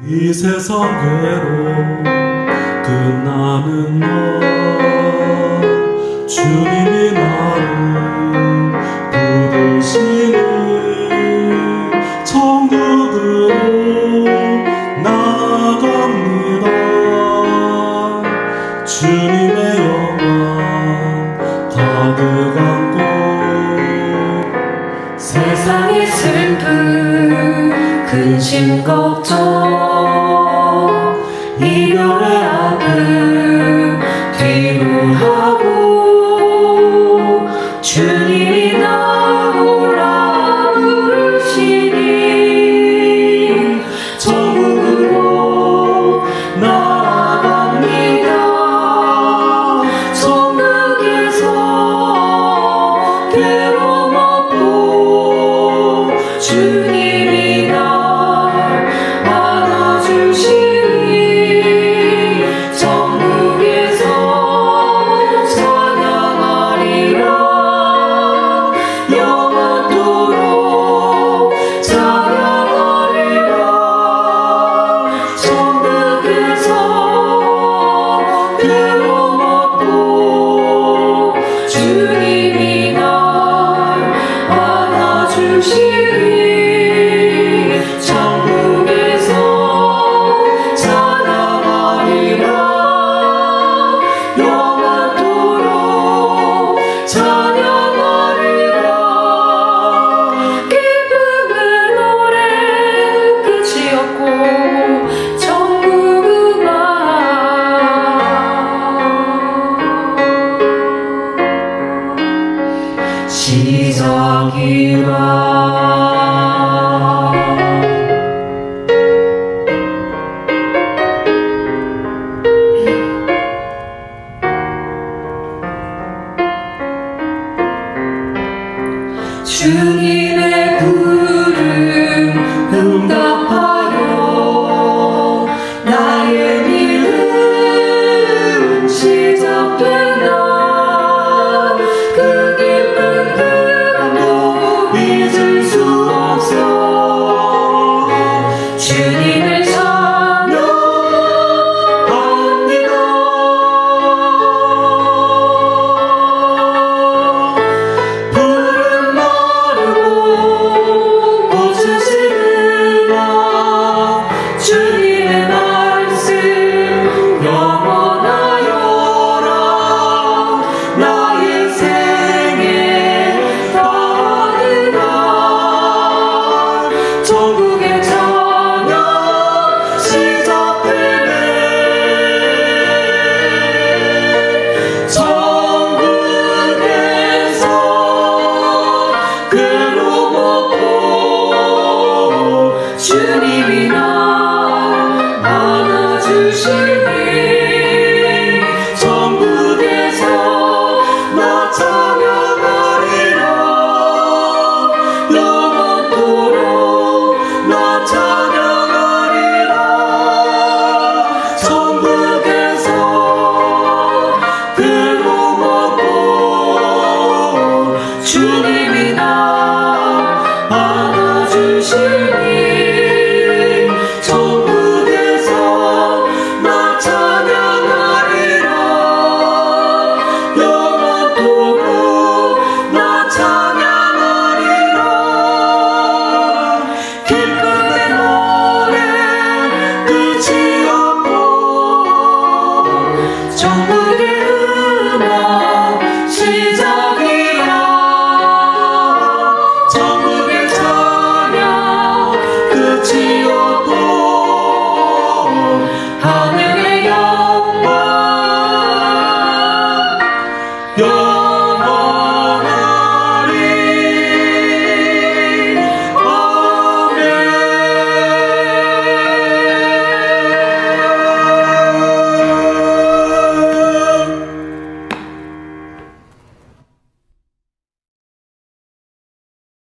이 세상 괴로움 끝나는 날 주님이 나를 부르시니 천국으로 나아갑니다. 주님의 영광 가득 안고 세상의 슬픔 근심 걱정 이별의 아픔 뒤로 하고 주님이 나오라 부르시니 천국으로 나아갑니다. 천국에서 괴로움 없고 주님이 날 안아주시니 천국에서 찬양하리라 영원토록 찬양하리라. 천국에서 괴로움 없고 주님이 날 안아주시니 천국에서 찬양하리라 영원토록 찬양하리라. 기쁨의 노래 끝이 없고 천국음악 시작이라. 주님의 부름 응답하여 나의 믿음 시작된다. 그 기쁜 그 감동 잊을 수 없어. 주님을 찬양합니다. 푸른 마르고 꽃은 시드나 주님의 말씀 영원하여라. 나의 생에 닿는 날 천국의 찬양 시작되네. 천국에서 괴로움 없고 주님이 날 안아주시니 천국에서 나 찬양하리라 영원토록 나 찬양하리라. 천국에서 괴로움 없고 주님이 날 안아주시니 천국에서 나 찬양하리라 영원토록 나 찬양하리라. 기쁨의 노래 끝이 없고 천국의 음악 시작이야. 천국의 찬양 끝이